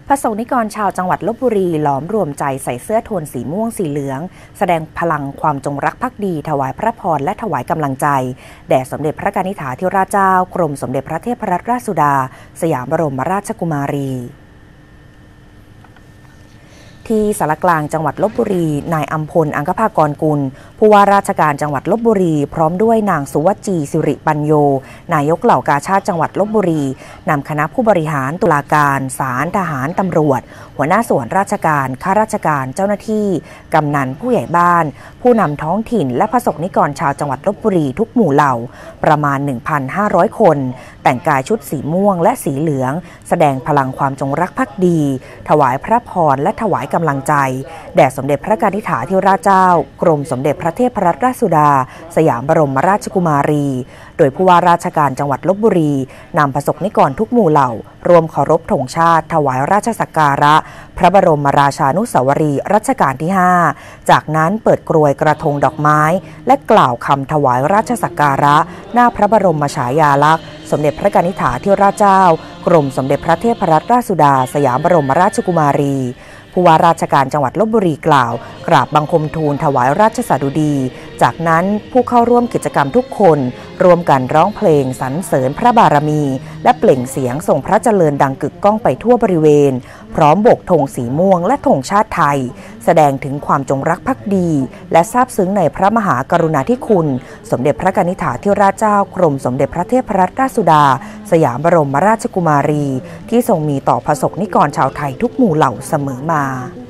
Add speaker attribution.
Speaker 1: พระสงฆ์นิกรชาวจังหวัดลพบุรีล้อมรวมใจใส่เสื้อโทนสีม่วงสีเหลืองแสดงพลังความจงรักภักดีถวายพระพรและถวายกำลังใจแด่สมเด็จพระกนิษฐาธิราชเจ้ากรมสมเด็จพระเทพรัตนราชสุดาสยามบรมราชกุมารีที่สารกลางจังหวัดลพบุรีนายอัมพลอังคภากรกุลผู้ว่าราชการจังหวัดลพบุรีพร้อมด้วยนางสุวจีสิริปัญโยนายกเหล่ากาชาดจังหวัดลพบุรีนำคณะผู้บริหารตุลาการศาลทหารตำรวจหัวหน้าส่วนราชการข้าราชการเจ้าหน้าที่กำนันผู้ใหญ่บ้านผู้นำท้องถิ่นและประสบนิกรชาวจังหวัดลพบุรีทุกหมู่เหล่าประมาณ 1,500 คนแต่งกายชุดสีม่วงและสีเหลืองแสดงพลังความจงรักภักดีถวายพระพรและถวายกำลังใจแด่สมเด็จพระกนิษฐาธิราชเจ้ากรมสมเด็จพระเทพรัตนราชสุดาสยามบรมราชกุมารีโดยผู้ว่าราชการจังหวัดลพบุรีนำประสบนิกรทุกหมู่เหล่ารวมเคารพธงชาติถวายราชสักการะพระบรมราชานุสาวรีย์รัชกาลที่ 5จากนั้นเปิดกรวยกระทงดอกไม้และกล่าวคำถวายราชสักการะหน้าพระบรมฉายาลักษณ์สมเด็จพระกนิษฐาธิราชเจ้ากรมสมเด็จพระเทพรัตนราชสุดาสยามบรมราชกุมารีผู้ว่าราชการจังหวัดลพบุรีกล่าวกราบบังคมทูลถวายราชสดุดีจากนั้นผู้เข้าร่วมกิจกรรมทุกคนร่วมกันร้องเพลงสรรเสริญพระบารมีและเปล่งเสียงส่งพระเจริญดังกึกก้องไปทั่วบริเวณพร้อมโบกธงสีม่วงและธงชาติไทยแสดงถึงความจงรักภักดีและซาบซึ้งในพระมหากรุณาธิคุณสมเด็จพระกนิษฐาธิราชเจ้ากรมสมเด็จพระเทพรัตนราชสุดาสยามบรมราชกุมารีที่ทรงมีต่อประสบนิกรชาวไทยทุกหมู่เหล่าเสมอมา